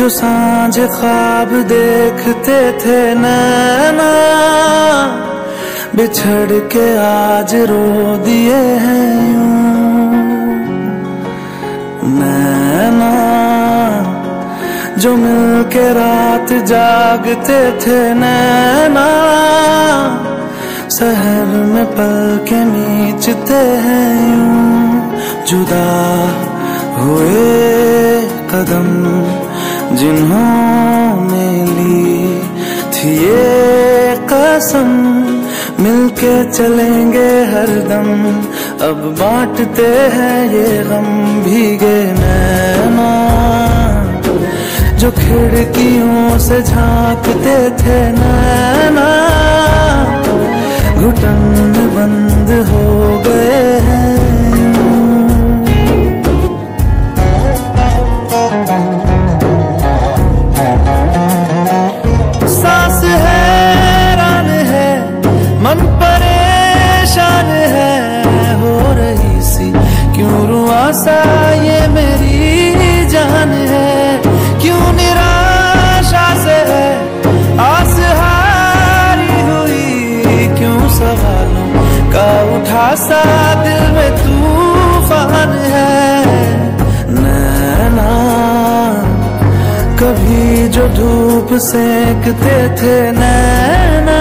जो सांझ ख्वाब देखते थे नैना, बिछड़ के आज रो दिए हैं यूं नैना। जो मिलके रात जागते थे नैना, शहर में पल के नीचते हैं यूं। जुदा हुए कदम जिन्होंने ली थी ये कसम, मिलके चलेंगे हरदम। अब बांटते हैं ये गम भीगे नैना। जो खिड़कियों से झांकते थे नैना, घुटन बंद हो गए हैं। सांस हैरान है, मन परेशान है, हो रही सी क्यों रुआसा ये मेरी जान है। क्यों निराशा से है आस हारी हुई, क्यों सवालों का उठा सा दिल में तूफान है। नैना कभी जो धूप सेकते थे नैना,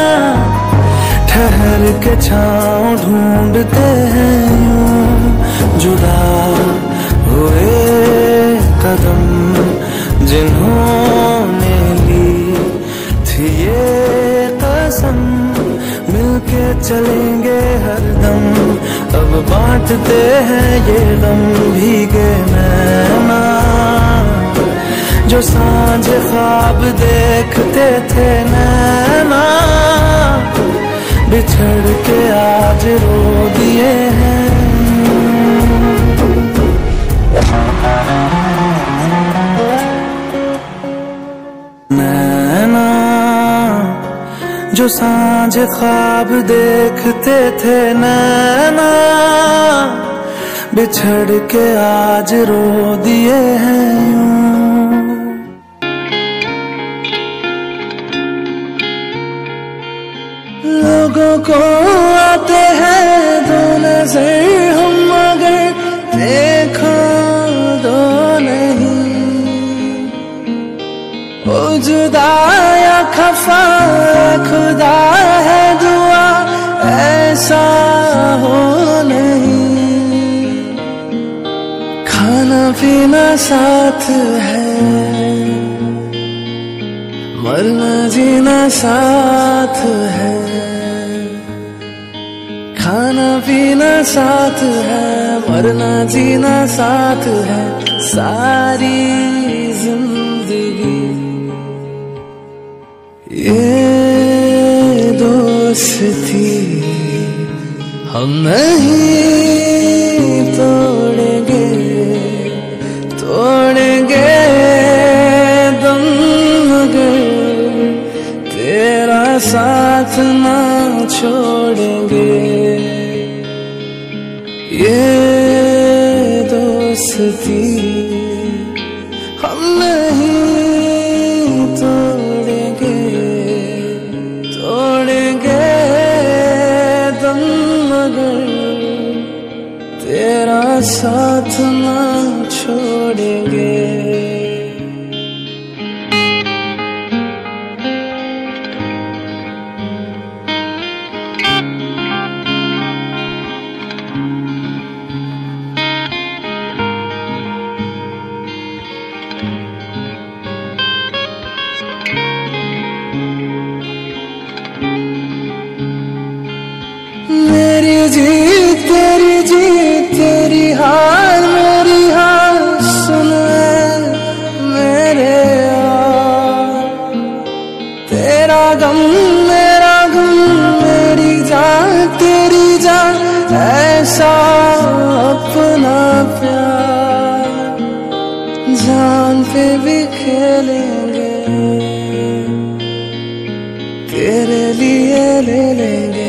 ठहर के छाँव ढूंढते हैं यूं। जुदा हुए कदम जिन्होंने ली थी ये कसम, मिलके चलेंगे हरदम। अब बांटते हैं ये गम भीगे नैना। जो सांझ ख्वाब देखते थे नैना, बिछड़ के आज रो दिए हैं। नैना जो सांझ ख्वाब देखते थे नैना, बिछड़ के आज रो दिए हैं यूं। लोगों को आते हैं दो नजर, हम मगर देखो दो नहीं। ओ जुदा या खफा खुदा है दुआ ऐसा हो नहीं। खाना पीना साथ है, मरना जीना साथ है। खाना पीना साथ है, मरना जीना साथ है। सारी जिंदगी ये दोस्ती हम नहीं तोड़ेंगे, तोड़ेंगे दम मगर तेरा साथ ना छोड़ेंगे। ये दोस्ती हम नहीं तोड़ेंगे, तोड़ेंगे दम मगर तेरा साथ ना छोड़ेंगे। मेरी जीत तेरी जीत, तेरी हार मेरी हार, सुन मेरे यार। तेरा गम मेरा गम, मेरी जान तेरी जान, ऐसा अपना प्यार। जान पे भी खेलेंगे, तेरे लिए ले लेंगे।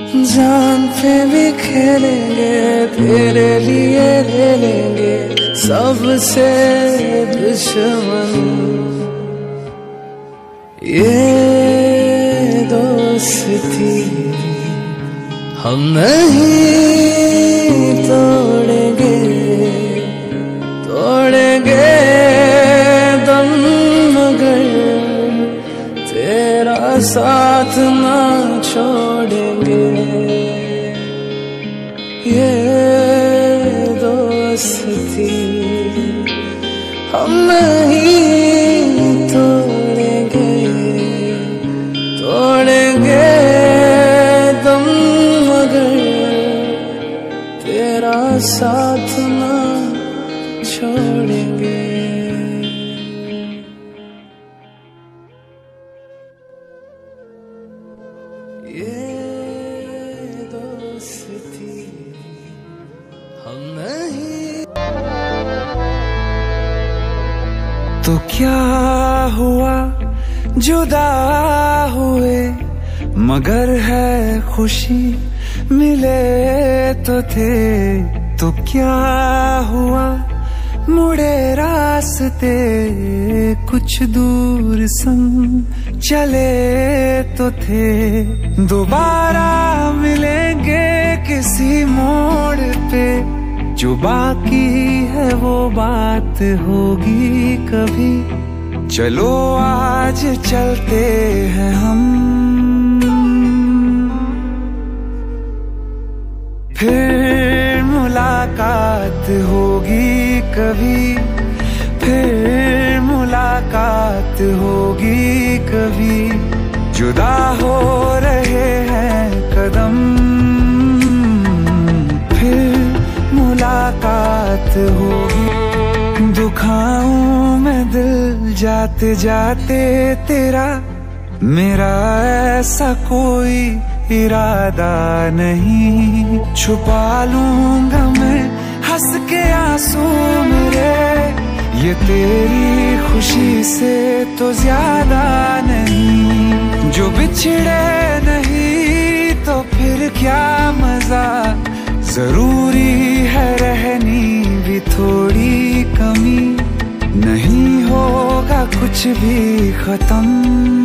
जान पे भी खेलेंगे, तेरे लिए ले लेंगे। सबसे दुश्मन ये दोस्ती हम नहीं तोड़ेंगे, तोड़ेंगे दम मगर तेरा साथ ना छोड़ेंगे। ये दोस्ती हम नहीं तोड़ेंगे, तोड़ेंगे दम मगर तेरा साथ ना छोड़ेंगे। ये दोस्ती हम नहीं। तो क्या हुआ जुदा हुए मगर है खुशी मिले तो थे। तो क्या हुआ मुड़े रास्ते कुछ दूर संग चले तो थे। दोबारा मिलेंगे किसी मोड़ पे, जो बाकी है वो बात होगी कभी। चलो आज चलते हैं हम, फिर मुलाकात होगी कभी, फिर मुलाकात होगी कभी। जुदा हो रहे हैं कदम, फिर मुलाकात होगी। दुखाऊं मैं दिल जाते जाते तेरा, मेरा ऐसा कोई इरादा नहीं। छुपा लूंगा मैं हंस के आंसू मेरे, ये तेरी खुशी से तो ज्यादा नहीं। जो बिछड़े नहीं तो फिर क्या मजा, जरूरी है रहनी भी थोड़ी कमी। नहीं होगा कुछ भी खत्म।